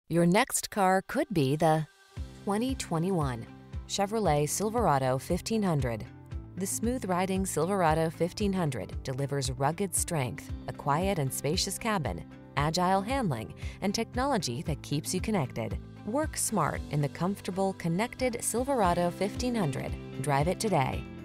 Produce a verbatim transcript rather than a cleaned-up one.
Your next car could be the twenty twenty-one Chevrolet Silverado fifteen hundred. The smooth-riding Silverado fifteen hundred delivers rugged strength, a quiet and spacious cabin, agile handling, and technology that keeps you connected. Work smart in the comfortable, connected Silverado fifteen hundred. Drive it today.